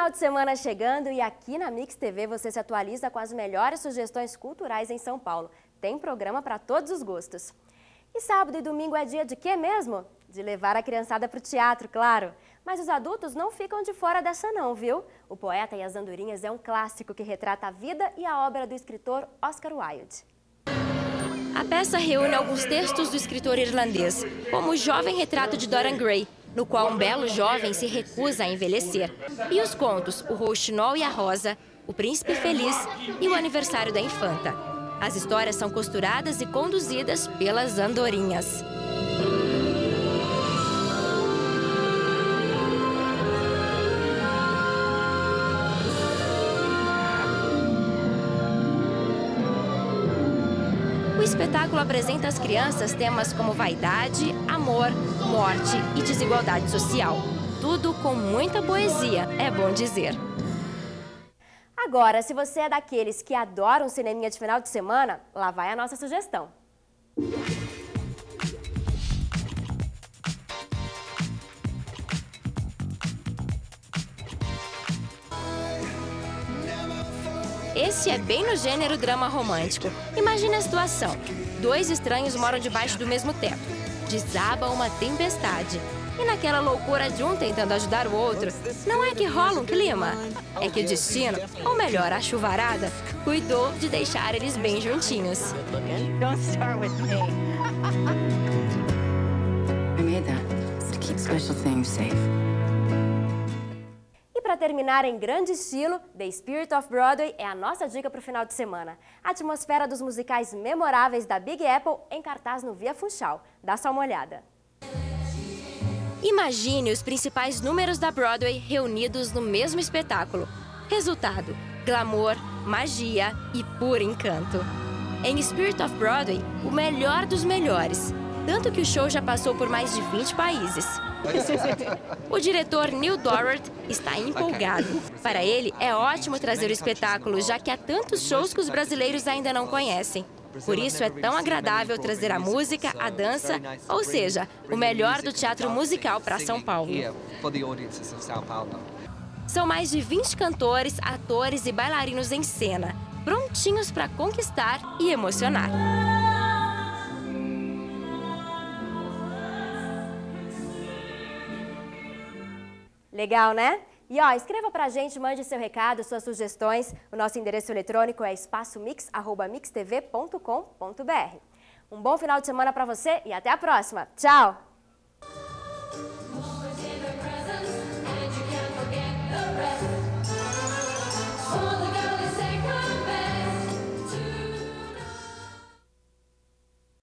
Final de semana chegando e aqui na Mix TV você se atualiza com as melhores sugestões culturais em São Paulo. Tem programa para todos os gostos. E sábado e domingo é dia de quê mesmo? De levar a criançada para o teatro, claro. Mas os adultos não ficam de fora dessa não, viu? O Poeta e as Andorinhas é um clássico que retrata a vida e a obra do escritor Oscar Wilde. A peça reúne alguns textos do escritor irlandês, como o jovem retrato de Dorian Gray, no qual um belo jovem se recusa a envelhecer, e os contos O Rouxinol e a Rosa, O Príncipe Feliz e O Aniversário da Infanta. As histórias são costuradas e conduzidas pelas Andorinhas. O espetáculo apresenta às crianças temas como vaidade, amor, morte e desigualdade social. Tudo com muita poesia, é bom dizer. Agora, se você é daqueles que adoram cineminha de final de semana, lá vai a nossa sugestão. Esse é bem no gênero drama romântico. Imagine a situação. 2 estranhos moram debaixo do mesmo teto. Desaba uma tempestade. E naquela loucura de um tentando ajudar o outro, não é que rola um clima. É que o destino, ou melhor, a chuvarada, cuidou de deixar eles bem juntinhos. E para terminar em grande estilo, The Spirit of Broadway é a nossa dica para o final de semana. A atmosfera dos musicais memoráveis da Big Apple em cartaz no Via Funchal. Dá só uma olhada. Imagine os principais números da Broadway reunidos no mesmo espetáculo. Resultado: glamour, magia e puro encanto. Em Spirit of Broadway, o melhor dos melhores. Tanto que o show já passou por mais de 20 países. O diretor Neil Dorwart está empolgado. Para ele, é ótimo trazer o espetáculo, já que há tantos shows que os brasileiros ainda não conhecem. Por isso é tão agradável trazer a música, a dança, ou seja, o melhor do teatro musical para São Paulo. São mais de 20 cantores, atores e bailarinos em cena, prontinhos para conquistar e emocionar. Legal, né? E escreva pra gente, mande seu recado, suas sugestões. O nosso endereço eletrônico é espaçomix@mixtv.com.br. Um bom final de semana pra você e até a próxima. Tchau!